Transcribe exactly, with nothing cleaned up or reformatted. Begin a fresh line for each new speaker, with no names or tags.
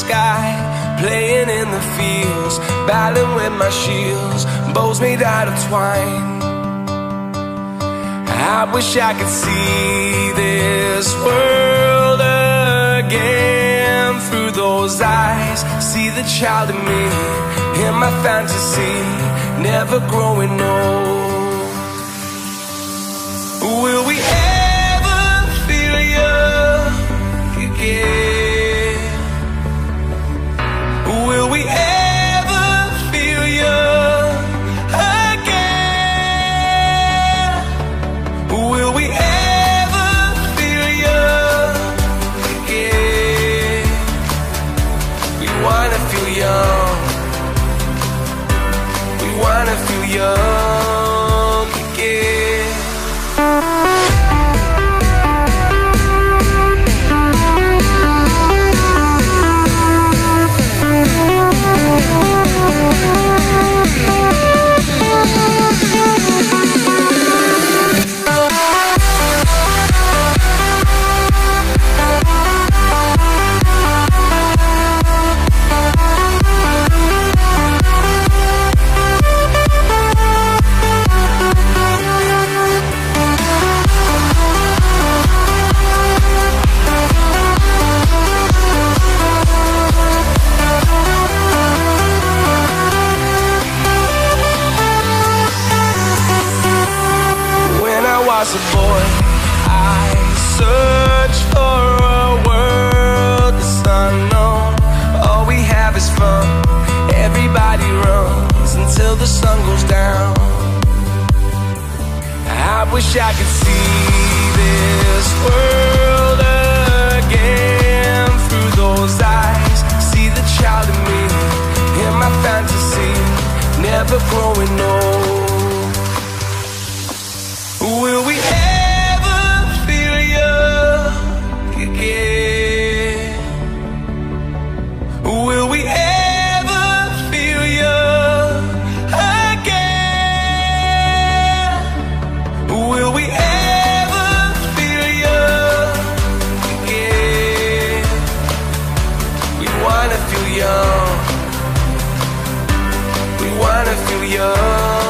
sky, playing in the fields, battling with my shields, bows made out of twine. I wish I could see this world again through those eyes, see the child in me, in my fantasy, never growing old. Will we ever feel young again? Will we ever feel young again? Will we ever feel young again? We wanna feel young. We wanna feel young again. As a boy, I searched for a world that's unknown. All we have is fun. Everybody runs until the sun goes down. I wish I could see this world again through those eyes, see the child in me, in my fantasy, never growing old. Will we ever feel young again? Will we ever feel young again? Will we ever feel young again? We wanna feel young. We wanna feel young.